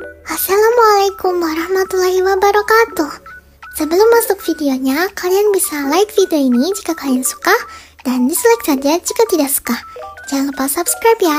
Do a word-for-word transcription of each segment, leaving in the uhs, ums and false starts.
Assalamualaikum warahmatullahi wabarakatuh. Sebelum masuk videonya, kalian bisa like video ini jika kalian suka, dan dislike saja jika tidak suka. Jangan lupa subscribe ya.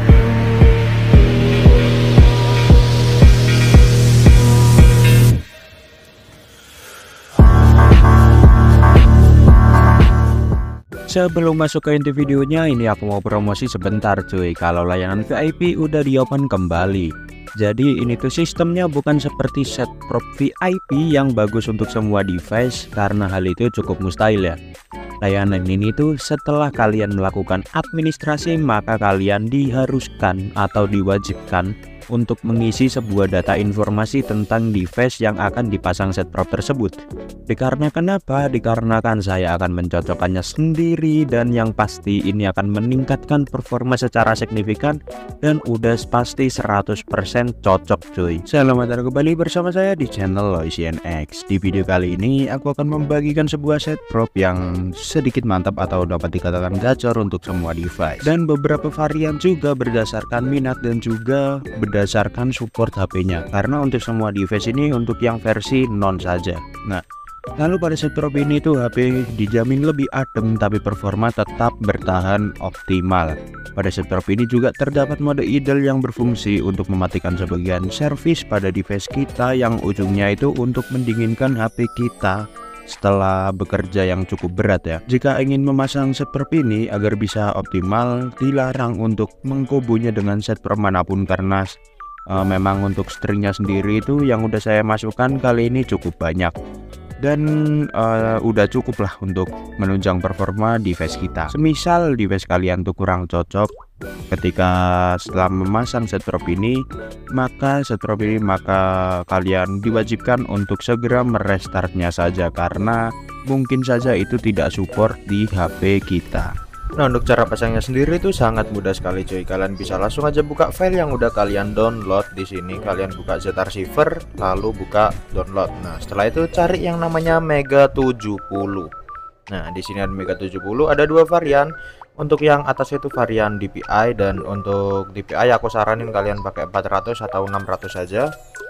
Sebelum masuk ke inti videonya, ini aku mau promosi sebentar cuy. Kalau layanan V I P udah di open kembali. Jadi ini tuh sistemnya bukan seperti set prop V I P yang bagus untuk semua device, karena hal itu cukup mustahil ya. Layanan ini tuh setelah kalian melakukan administrasi, maka kalian diharuskan atau diwajibkan untuk mengisi sebuah data informasi tentang device yang akan dipasang set prop tersebut. Dikarenakan apa? Dikarenakan saya akan mencocokkannya sendiri, dan yang pasti ini akan meningkatkan performa secara signifikan dan udah pasti seratus persen cocok cuy. Selamat datang kembali bersama saya di channel LoisNX. Di video kali ini aku akan membagikan sebuah set prop yang sedikit mantap atau dapat dikatakan gacor untuk semua device, dan beberapa varian juga berdasarkan minat dan juga berdasarkan berdasarkan support H P-nya, karena untuk semua device ini untuk yang versi non saja. Nah, lalu pada set prop ini tuh H P dijamin lebih adem tapi performa tetap bertahan optimal. Pada set prop ini juga terdapat mode idle yang berfungsi untuk mematikan sebagian servis pada device kita, yang ujungnya itu untuk mendinginkan H P kita setelah bekerja yang cukup berat ya. Jika ingin memasang set prop ini agar bisa optimal, dilarang untuk mengkobonya dengan set prop manapun, karena uh, memang untuk stringnya sendiri itu yang udah saya masukkan kali ini cukup banyak, dan uh, udah cukup lah untuk menunjang performa device kita. Semisal device kalian tuh kurang cocok ketika setelah memasang set prop ini, maka set prop ini maka kalian diwajibkan untuk segera merestartnya saja, karena mungkin saja itu tidak support di H P kita. Nah, untuk cara pasangnya sendiri itu sangat mudah sekali cuy. Kalian bisa langsung aja buka file yang udah kalian download. Di sini kalian buka ZArchiver, lalu buka download. Nah, setelah itu cari yang namanya Mega tujuh puluh. Nah, di sini ada Mega tujuh puluh, ada dua varian. Untuk yang atas itu varian D P I, dan untuk D P I aku saranin kalian pakai empat ratus atau enam ratus saja.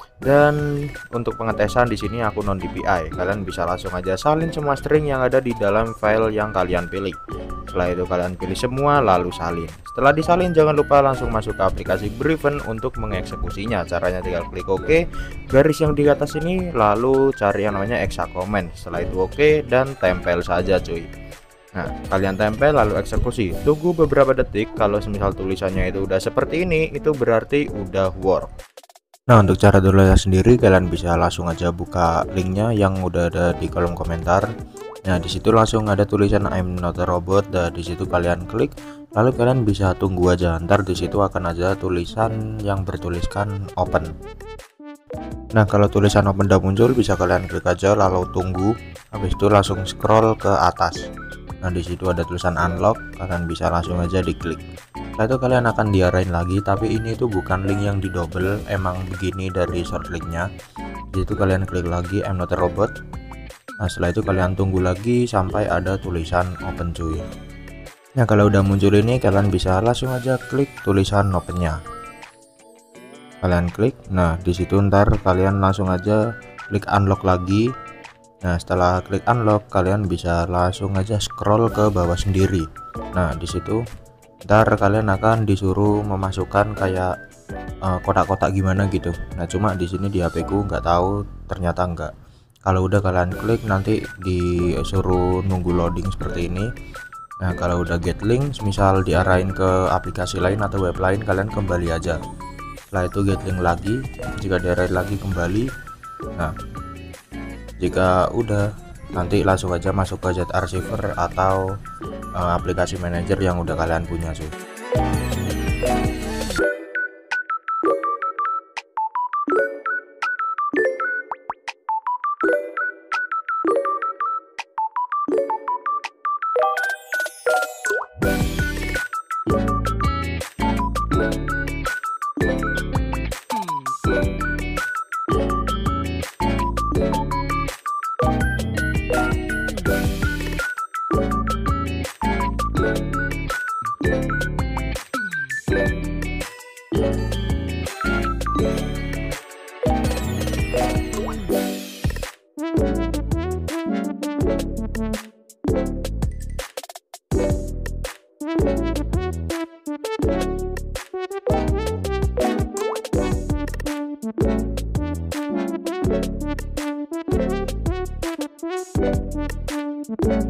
Dan untuk pengetesan di sini aku non D P I. Kalian bisa langsung aja salin semua string yang ada di dalam file yang kalian pilih. Setelah itu kalian pilih semua lalu salin. Setelah disalin jangan lupa langsung masuk ke aplikasi Breven untuk mengeksekusinya. Caranya tinggal klik OK, garis yang di atas ini, lalu cari yang namanya exa comment. Setelah itu OK dan tempel saja cuy. Nah, kalian tempel lalu eksekusi. Tunggu beberapa detik. Kalau semisal tulisannya itu udah seperti ini, itu berarti udah work. Nah, untuk cara downloadnya sendiri kalian bisa langsung aja buka linknya yang udah ada di kolom komentar. Nah, disitu langsung ada tulisan I'm not a robot. Dan disitu kalian klik, lalu kalian bisa tunggu aja. Ntar disitu akan ada tulisan yang bertuliskan open. Nah, kalau tulisan open udah muncul, bisa kalian klik aja lalu tunggu. Habis itu langsung scroll ke atas. Nah, di situ ada tulisan unlock, kalian bisa langsung aja diklik. Setelah itu kalian akan diarahin lagi, tapi ini tuh bukan link yang didouble, emang begini dari short linknya. Di situ kalian klik lagi I'm not a robot. Nah, setelah itu kalian tunggu lagi sampai ada tulisan open cuy. Nah, kalau udah muncul ini kalian bisa langsung aja klik tulisan opennya. Kalian klik, nah di situ ntar kalian langsung aja klik unlock lagi. Nah, setelah klik unlock kalian bisa langsung aja scroll ke bawah sendiri. Nah, di situ ntar kalian akan disuruh memasukkan kayak kotak-kotak uh, gimana gitu. Nah, cuma di sini di H P ku nggak tahu, ternyata enggak. Kalau udah kalian klik nanti disuruh nunggu loading seperti ini. Nah, kalau udah get link, misal diarahin ke aplikasi lain atau web lain, kalian kembali aja. Setelah itu get link lagi, jika diarahin lagi kembali. Nah, jika udah, nanti langsung aja masuk ke ZArchiver atau uh, aplikasi manager yang udah kalian punya cuy. Thank you.